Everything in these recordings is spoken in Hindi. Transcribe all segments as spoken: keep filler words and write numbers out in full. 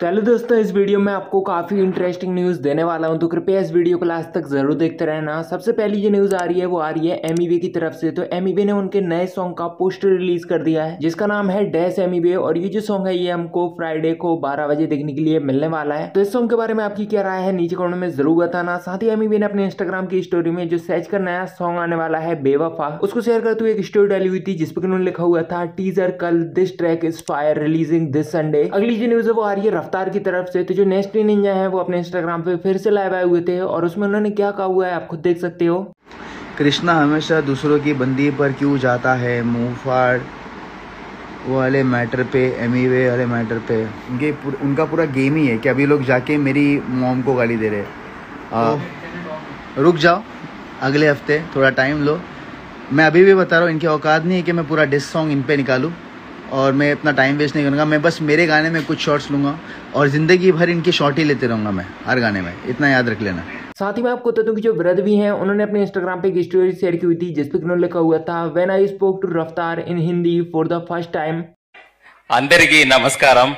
तो हेलो दोस्तों, इस वीडियो में आपको काफी इंटरेस्टिंग न्यूज देने वाला हूं, तो कृपया इस वीडियो को लास्ट तक जरूर देखते रहना। सबसे पहली जो न्यूज आ रही है वो आ रही है एमिवे की तरफ से। तो एमिवे ने उनके नए सॉन्ग का पोस्टर रिलीज कर दिया है जिसका नाम है डैश एमिवे, और ये जो सॉन्ग है ये हमको फ्राइडे को बारह बजे देखने के लिए मिलने वाला है। तो इस सॉन्ग के बारे में आपकी क्या राय है नीचे कमेंट में जरूर बताना। साथ ही एमिवे ने अपने इंस्टाग्राम की स्टोरी में जो सहज का नया सॉन्ग आने वाला है बेवफा, उसको शेयर करते हुए एक स्टोरी डाली हुई थी जिसपे उन्होंने लिखा हुआ था टीजर कल, this track is fire, releasing this Sunday. अगली जो न्यूज है वो आ रही है रफ्तार की तरफ से। तो जो नेक्स्ट निंजा है वो अपने इंस्टाग्राम पे फिर से लाइव आए हुए थे और उसमें उन्होंने क्या कहा हुआ है आप खुद देख सकते हो। कृष्णा हमेशा दूसरों की बंदी पर क्यों जाता है, मुंह फाड़ वाले मैटर पे, एमिवे वाले मैटर पे। उनके पुर, उनका पूरा गेम ही है कि अभी लोग जाके मेरी मॉम को गाली दे रहे हैं। रुक जाओ, अगले हफ्ते थोड़ा टाइम लो। मैं अभी भी बता रहा हूँ, इनकी औकात नहीं है कि मैं पूरा डिस सॉन्ग इन पे निकालूँ और मैं इतना टाइम वेस्ट नहीं करूँगा। मैं बस मेरे गाने में कुछ शॉर्ट्स लूँगा और ज़िंदगी भर इनकी शॉर्ट ही लेते रहूँगा मैं हर गाने में, इतना याद रख लेना। साथ ही मैं आपको बता दूं कि जो वृद्ध भी हैं उन्होंने अपने इंस्टाग्राम पे एक स्टोरी शेयर की हुई थी जिसपे उन्होंने लिखा हुआ था when I spoke to Raftaar in Hindi for the first time. अंदरिकी नमस्कारम,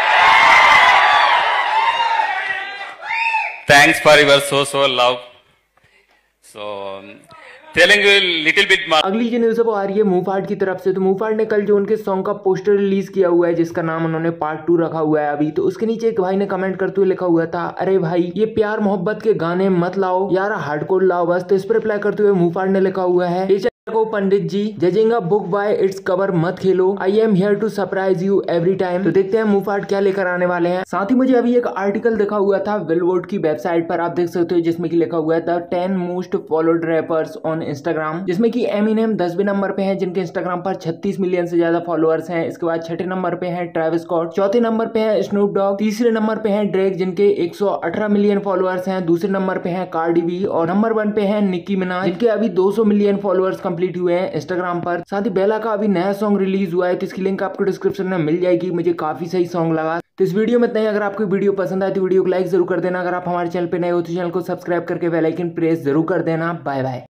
thanks for your so so love. So Telugu little bit. अगली जो न्यूज़ है वो आ रही है मुंहफाड़ की तरफ से। तो मुंहफाड़ ने कल जो उनके सॉन्ग का पोस्टर रिलीज किया हुआ है जिसका नाम उन्होंने पार्ट टू रखा हुआ है अभी, तो उसके नीचे एक भाई ने कमेंट करते हुए लिखा हुआ था अरे भाई ये प्यार मोहब्बत के गाने मत लाओ यार, हार्डकोर लाओ बस। तो इस पर रिप्लाई करते हुए मुंहफाड़ ने लिखा हुआ है को Pandit ji judging a book by its cover मत खेलो, I am here to surprise you every time. तो देखते हैं मुंहफाड़ क्या लेकर आने वाले हैं। साथ ही मुझे अभी एक आर्टिकल देखा हुआ था बिलबोर्ड की वेबसाइट पर, आप देख सकते हो, जिसमें कि लिखा हुआ है the ten most followed rappers on Instagram, जिसमें कि एमिनेम दसवें नंबर पे है जिनके इंस्टाग्राम पर छत्तीस मिलियन से ज्यादा फॉलोअर्स हैं। इसके बाद छठे नंबर पे है ट्रेविस स्कॉट, चौथे नंबर पे है स्नूप डॉग, तीसरे नंबर पे है ड्रेक जिनके एक सौ अठारह मिलियन फॉलोअर्स हैं, दूसरे नंबर पे है कार्डी बी और नंबर वन पे है निक्की मिनाज जिनके अभी दो सौ मिलियन फॉलोअर्स कंप्लीट हुए हैं इंस्टाग्राम पर। साथ ही बेला का अभी नया सॉन्ग रिलीज हुआ है तो इसकी लिंक आपको डिस्क्रिप्शन में मिल जाएगी। मुझे काफी सही सॉन्ग लगा। तो इस वीडियो में इतना ही। अगर आपको वीडियो पसंद आए तो वीडियो को लाइक जरूर कर देना। अगर आप हमारे चैनल पे नए हो तो चैनल को सब्सक्राइब करके बेल आइकन प्रेस जरूर कर देना। Bye bye.